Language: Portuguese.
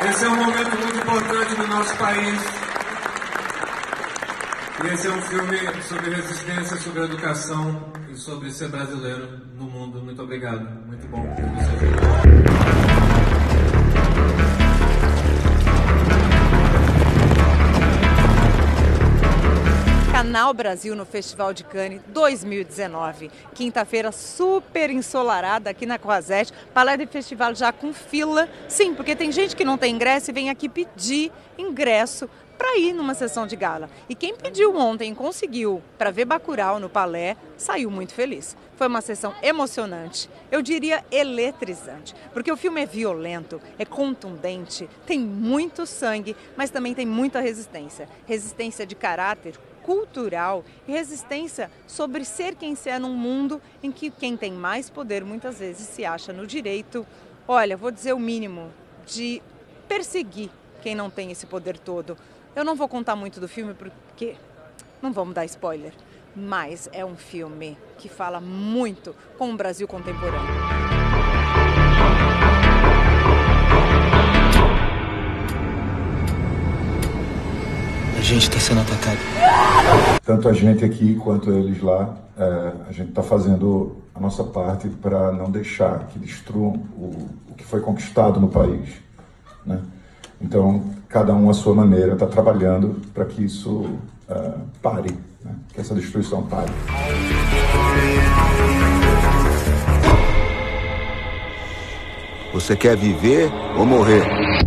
Esse é um momento muito importante do nosso país. E esse é um filme sobre resistência, sobre educação e sobre ser brasileiro no mundo. Muito obrigado. Muito bom ter vocês aqui. Canal Brasil no Festival de Cannes 2019. Quinta-feira super ensolarada aqui na Croisette. Palais de Festival já com fila. Sim, porque tem gente que não tem ingresso e vem aqui pedir ingresso para ir numa sessão de gala. E quem pediu ontem e conseguiu para ver Bacurau no Palais, saiu muito feliz. Foi uma sessão emocionante, eu diria eletrizante, porque o filme é violento, é contundente, tem muito sangue, mas também tem muita resistência. Resistência de caráter, cultural e resistência sobre ser quem se é num mundo em que quem tem mais poder muitas vezes se acha no direito, olha, vou dizer o mínimo, de perseguir quem não tem esse poder todo. Eu não vou contar muito do filme porque não vamos dar spoiler, mas é um filme que fala muito com o Brasil contemporâneo. A gente está sendo atacado. Tanto a gente aqui quanto eles lá, a gente está fazendo a nossa parte para não deixar que destruam o que foi conquistado no país, né? Então, cada um à sua maneira está trabalhando para que isso pare, né? Que essa destruição pare. Você quer viver ou morrer?